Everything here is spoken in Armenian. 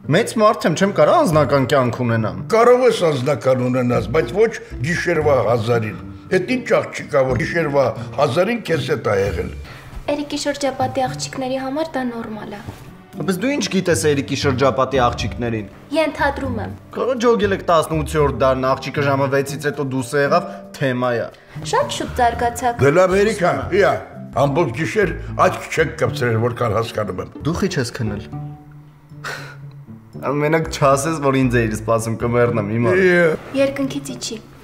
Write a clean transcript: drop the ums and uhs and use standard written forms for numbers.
Մեծ մարդ եմ, չեմ կարող անձնական կյանք ունենամ։ Կարող ես անձնական ունենաս, բայց ոչ գիշերվա 1000-ին։ Էդ ինչ աղջիկ ա, որ գիշերվա 1000-ին քեզ հետ ա եղել։ Էրիկի շրջապատի աղջիկների համար դա նորմալ է։ Բայց դու ինչ գիտես Էրիկի շրջապատի աղջիկներին։ Ենթադրում եմ։ Կարող ջոգել եք 18-րդ դարն, աղջիկը ժամը 6-ից հետո դուսը եղավ, թեմա է։ Շատ շուտ զարգացաք։ Դե լավ Էրիկա, հիա, ամբողջ գիշեր աչք չեք կպցրել, որքան հասկանում եմ։ Դու խի չես քնել։ Մենակ չասես, որ ինձ էիր սպասում կմեռնեմ հիմա։ Երկնքից իջի։